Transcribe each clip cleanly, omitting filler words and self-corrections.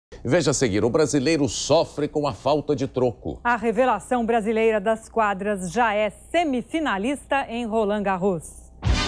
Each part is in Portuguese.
Veja a seguir, o brasileiro sofre com a falta de troco. A revelação brasileira das quadras já é semifinalista em Roland Garros.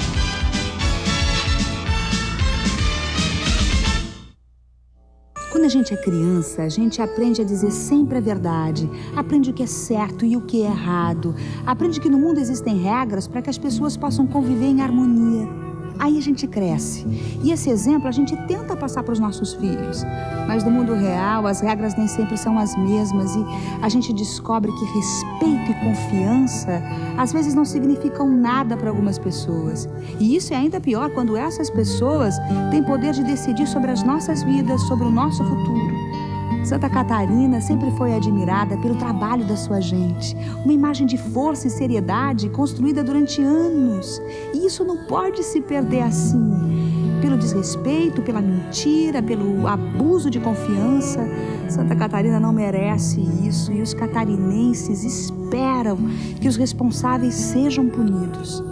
Quando a gente é criança, a gente aprende a dizer sempre a verdade, aprende o que é certo e o que é errado, aprende que no mundo existem regras para que as pessoas possam conviver em harmonia. Aí a gente cresce e esse exemplo a gente tenta passar para os nossos filhos. Mas no mundo real, as regras nem sempre são as mesmas e a gente descobre que respeito e confiança às vezes não significam nada para algumas pessoas. E isso é ainda pior quando essas pessoas têm poder de decidir sobre as nossas vidas, sobre o nosso futuro. Santa Catarina sempre foi admirada pelo trabalho da sua gente, uma imagem de força e seriedade construída durante anos. E isso não pode se perder assim, pelo desrespeito, pela mentira, pelo abuso de confiança. Santa Catarina não merece isso e os catarinenses esperam que os responsáveis sejam punidos.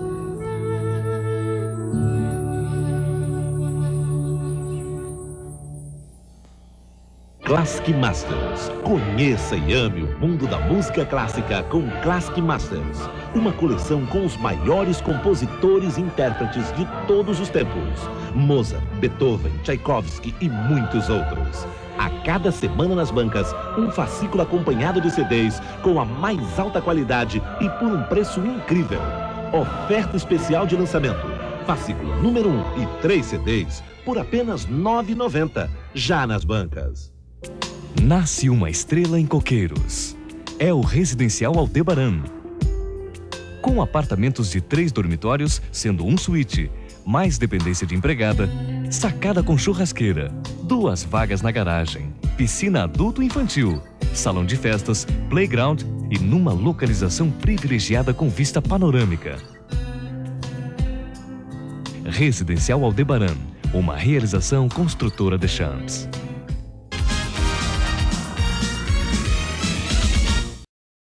Classic Masters. Conheça e ame o mundo da música clássica com Classic Masters. Uma coleção com os maiores compositores e intérpretes de todos os tempos. Mozart, Beethoven, Tchaikovsky e muitos outros. A cada semana nas bancas, um fascículo acompanhado de CDs com a mais alta qualidade e por um preço incrível. Oferta especial de lançamento. Fascículo número 1 e 3 CDs por apenas R$ 9,90. Já nas bancas. Nasce uma estrela em Coqueiros. É o Residencial Aldebaran. Com apartamentos de 3 dormitórios, sendo um suíte, mais dependência de empregada, sacada com churrasqueira, 2 vagas na garagem, piscina adulto e infantil, salão de festas, playground e numa localização privilegiada com vista panorâmica. Residencial Aldebaran, uma realização construtora Deschamps.